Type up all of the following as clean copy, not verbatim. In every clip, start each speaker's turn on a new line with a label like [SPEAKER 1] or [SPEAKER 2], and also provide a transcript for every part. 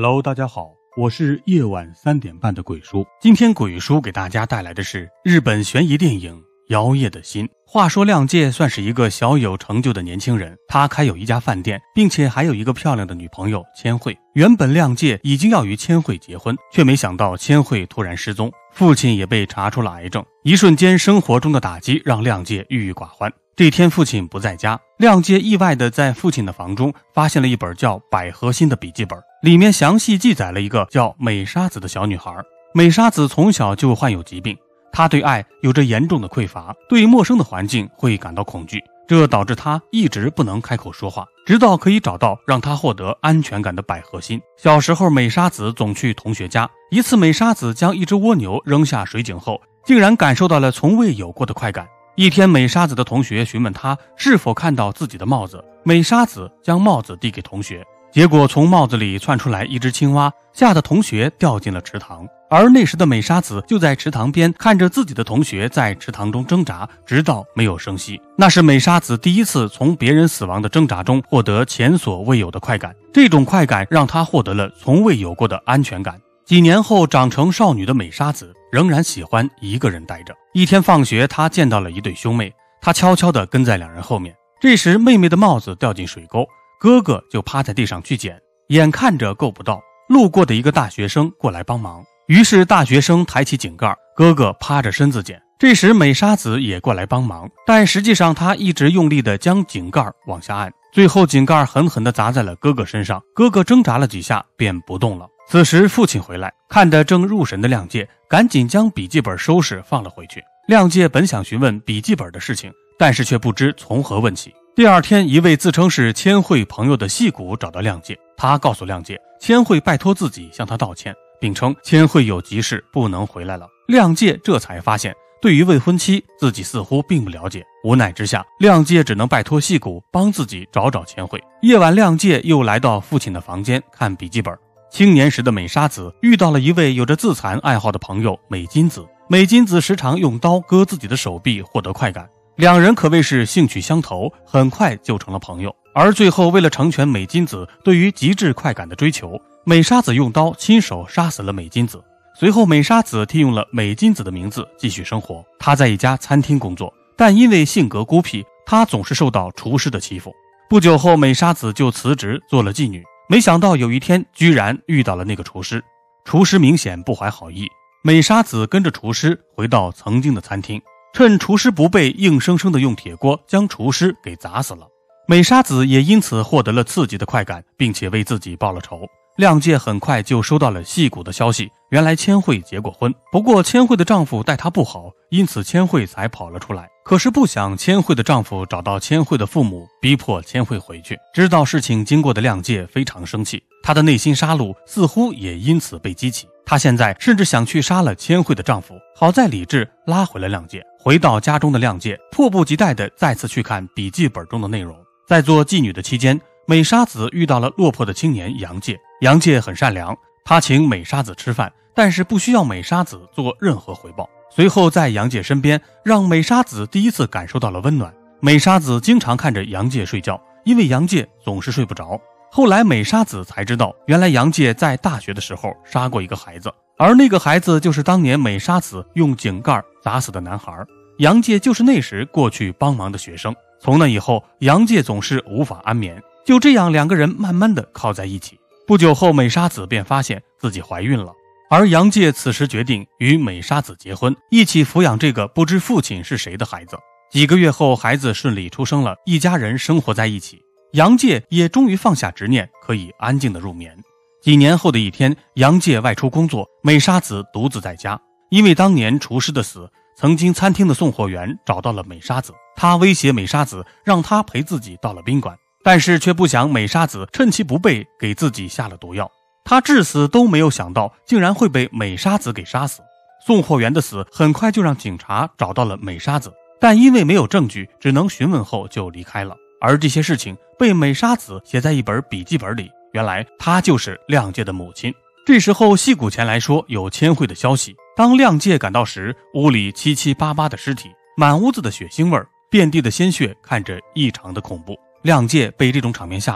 [SPEAKER 1] Hello， 大家好，我是夜晚3点半的鬼叔。今天鬼叔给大家带来的是日本悬疑电影《摇曳的心》。话说亮介算是一个小有成就的年轻人，他开有一家饭店，并且还有一个漂亮的女朋友千惠。原本亮介已经要与千惠结婚，却没想到千惠突然失踪，父亲也被查出了癌症。一瞬间生活中的打击让亮介郁郁寡欢。这天父亲不在家，亮介意外地在父亲的房中发现了一本叫《百合心》的笔记本，里面详细记载了一个叫美沙子的小女孩。美沙子从小就患有疾病，她对爱有着严重的匮乏，对陌生的环境会感到恐惧，这导致她一直不能开口说话，直到可以找到让她获得安全感的百合心。小时候美沙子总去同学家，一次美沙子将一只蜗牛扔下水井后，竟然感受到了从未有过的快感。一天，美沙子的同学询问她是否看到自己的帽子，美沙子将帽子递给同学，结果从帽子里窜出来一只青蛙，吓得同学掉进了池塘。而那时的美沙子就在池塘边看着自己的同学在池塘中挣扎，直到没有声息。那是美沙子第一次从别人死亡的挣扎中获得前所未有的快感，这种快感让她获得了从未有过的安全感。几年后长成少女的美沙子仍然喜欢一个人待着。一天放学，她见到了一对兄妹，她悄悄地跟在两人后面。这时妹妹的帽子掉进水沟，哥哥就趴在地上去捡，眼看着够不到，路过的一个大学生过来帮忙，于是大学生抬起井盖，哥哥趴着身子捡。这时美沙子也过来帮忙，但实际上她一直用力地将井盖往下按，最后井盖狠狠地砸在了哥哥身上，哥哥挣扎了几下便不动了。此时父亲回来，看得正入神的亮介赶紧将笔记本收拾放了回去。亮介本想询问笔记本的事情，但是却不知从何问起。第二天，一位自称是千惠朋友的戏骨找到亮介，他告诉亮介千惠拜托自己向他道歉，并称千惠有急事不能回来了。亮介这才发现对于未婚妻自己似乎并不了解，无奈之下亮介只能拜托戏骨帮自己找找千惠。夜晚亮介又来到父亲的房间看笔记本。青年时的美沙子遇到了一位有着自残爱好的朋友美金子，美金子时常用刀割自己的手臂获得快感，两人可谓是兴趣相投，很快就成了朋友。而最后为了成全美金子对于极致快感的追求，美沙子用刀亲手杀死了美金子。随后美沙子替用了美金子的名字继续生活，她在一家餐厅工作，但因为性格孤僻，她总是受到厨师的欺负。不久后美沙子就辞职做了妓女，没想到有一天居然遇到了那个厨师，厨师明显不怀好意，美沙子跟着厨师回到曾经的餐厅，趁厨师不备，硬生生地用铁锅将厨师给砸死了。美沙子也因此获得了刺激的快感，并且为自己报了仇。亮介很快就收到了戏骨的消息，原来千惠结过婚，不过千惠的丈夫待她不好，因此千惠才跑了出来。可是不想千惠的丈夫找到千惠的父母，逼迫千惠回去。知道事情经过的亮介非常生气，他的内心杀戮似乎也因此被激起，他现在甚至想去杀了千惠的丈夫。好在理智拉回了亮介。回到家中的亮介迫不及待地再次去看笔记本中的内容。在做妓女的期间，美沙子遇到了落魄的青年杨介。杨介很善良，他请美沙子吃饭，但是不需要美沙子做任何回报。随后在杨介身边，让美沙子第一次感受到了温暖。美沙子经常看着杨介睡觉，因为杨介总是睡不着。后来美沙子才知道，原来杨介在大学的时候杀过一个孩子，而那个孩子就是当年美沙子用井盖砸死的男孩。杨介就是那时过去帮忙的学生。从那以后，杨介总是无法安眠。就这样，两个人慢慢地靠在一起。不久后，美沙子便发现自己怀孕了，而杨介此时决定与美沙子结婚，一起抚养这个不知父亲是谁的孩子。几个月后，孩子顺利出生了，一家人生活在一起。杨介也终于放下执念，可以安静地入眠。几年后的一天，杨介外出工作，美沙子独自在家。因为当年厨师的死，曾经餐厅的送货员找到了美沙子，他威胁美沙子让他陪自己到了宾馆，但是却不想美沙子趁其不备给自己下了毒药。他至死都没有想到竟然会被美沙子给杀死。送货员的死很快就让警察找到了美沙子，但因为没有证据，只能询问后就离开了。而这些事情被美沙子写在一本笔记本里，原来她就是亮介的母亲。这时候戏骨前来说有千惠的消息，当亮介赶到时，屋里七七八八的尸体，满屋子的血腥味，遍地的鲜血，看着异常的恐怖。亮介被这种场面吓到，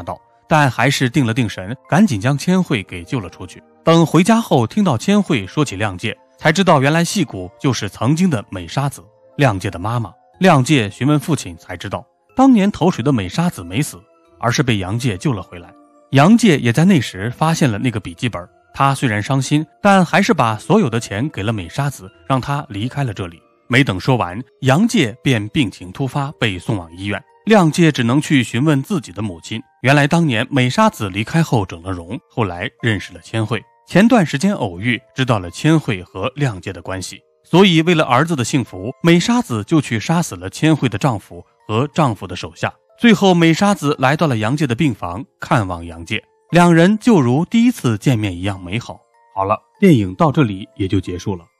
[SPEAKER 1] 但还是定了定神，赶紧将千惠给救了出去。等回家后，听到千惠说起亮介，才知道原来细谷就是曾经的美沙子，亮介的妈妈。亮介询问父亲才知道，当年投水的美沙子没死，而是被杨介救了回来。杨介也在那时发现了那个笔记本，他虽然伤心，但还是把所有的钱给了美沙子，让他离开了这里。没等说完，杨介便病情突发，被送往医院。亮介只能去询问自己的母亲。原来当年美沙子离开后整了容，后来认识了千惠，前段时间偶遇，知道了千惠和亮介的关系，所以为了儿子的幸福，美沙子就去杀死了千惠的丈夫和丈夫的手下。最后美沙子来到了杨介的病房，看望杨介，两人就如第一次见面一样美好。好了，电影到这里也就结束了。